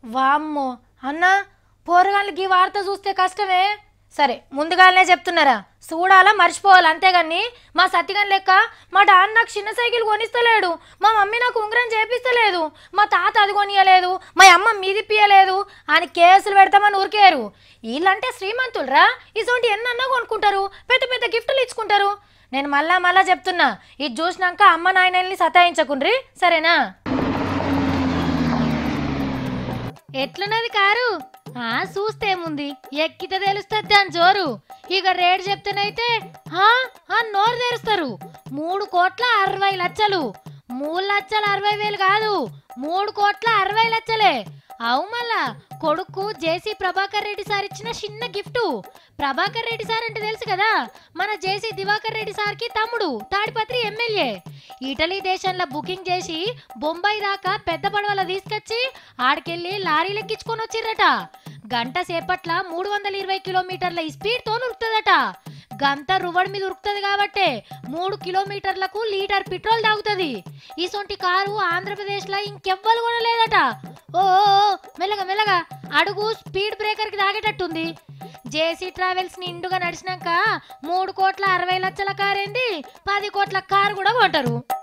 వామ్మో అన్న పోరగాళ్ళకి ఈ వార్త చూస్తే కష్టమే. సరే ముందుగానే చెప్తున్నారా, చూడాలా మర్చిపోవాలి అంతేగాని మా సత్తిగన్ లెక్క మా డాన్ నాకు చిన్న సైకిల్ కొనిస్తలేడు, మా మమ్మీ నాకు ఉంగరం చేపిస్తలేదు, మా తాత అది కొనియలేదు, మా అమ్మ మీదిప్పియలేదు అని కేసులు పెడతామని ఊరికేరు. వీళ్ళంటే శ్రీమంతులరా, ఇటువంటి ఎన్నన్నా కొనుక్కుంటారు, పెద్ద పెద్ద గిఫ్టులు ఇచ్చుకుంటారు. నేను మళ్ళా చెప్తున్నా, ఇది చూసినాక అమ్మ నాయనల్ని సతాయించకుండ్రి సరేనా. ఎట్లున్నది కారు? చూస్తేముంది, ఎక్కితే తెలుస్తుంది దాని జోరు. ఇక రేటు చెప్తేనైతే నోరు తెరుస్తారు. 3,60,00,000. 3,60,60,000 కాదు, 3,60,60,000. అవు మళ్ళా కొడుకు జేసీ ప్రభాకర్ రెడ్డి సార్ ఇచ్చిన చిన్న గిఫ్ట్. ప్రభాకర్ రెడ్డి సార్ అంటే తెలుసు కదా, మన జేసీ దివాకర్ రెడ్డి సార్కి తమ్ముడు, తాడిపత్రి ఎమ్మెల్యే. ఇటలీ దేశంలో బుకింగ్ చేసి బొంబాయి దాకా పెద్ద పడవల తీసుకొచ్చి ఆడికెళ్ళి లారీలు ఎక్కించుకొని వచ్చిర్రట. గంట సేపట్ల 320 కిలోమీటర్ల స్పీడ్ తో ఉరుకుతుందట. గంట రువడి మీద ఉరుకుతుంది కాబట్టి 3 కిలోమీటర్లకు లీటర్ పెట్రోల్ తాగుతుంది. ఇసొంటి కారు ఆంధ్రప్రదేశ్ లో ఇంకెవ్వరు కొనలేదట. ఓ మెల్లగా అడుగు స్పీడ్ బ్రేకర్ కి తాగేటట్టుంది. జేసీ ట్రావెల్స్ నిండుగా నడిచినాక 3,60,00,000 కారేంది, 10 కోట్ల కారు కూడా కొంటారు.